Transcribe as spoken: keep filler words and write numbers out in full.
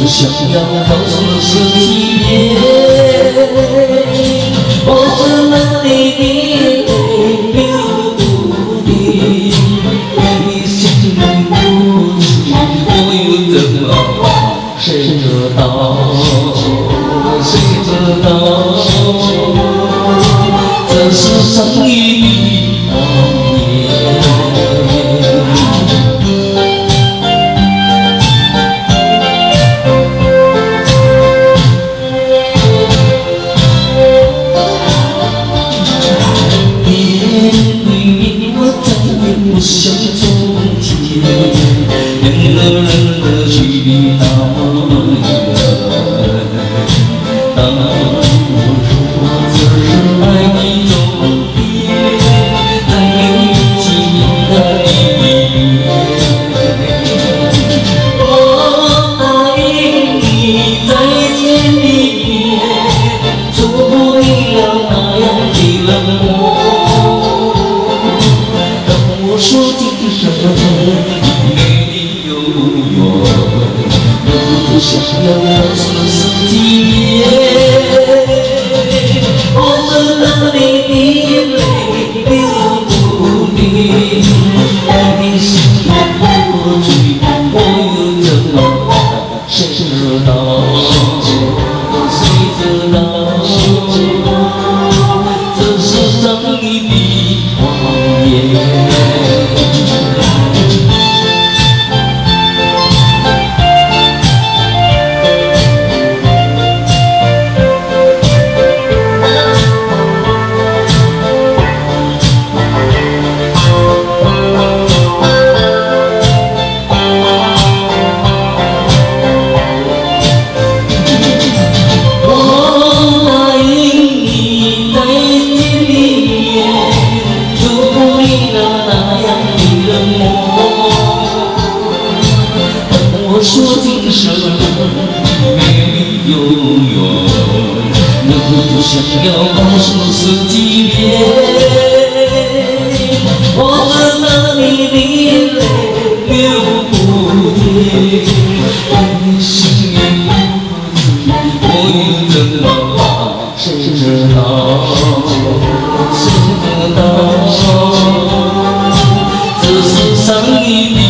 只想要告诉自己，我知道你的泪流不停，你心里不知我又怎么谁知道？谁知道？这是上一笔谎言。 不像从前，两个人的距离那么远。当我说这是爱的终点，在没有纪念的里面，我答应你再见里面，错过你了那样的冷漠。 说今生没你有缘，不想要告诉自己，我知道你的泪流不停，爱的心也不醉，我又怎么办？谁知道？谁知道？这世上一笔谎言。 说今生没你有缘，能不想要告诉自己别。我知道你的泪流不停，你心里不知我又怎么办？谁知道？谁知道？这世上一。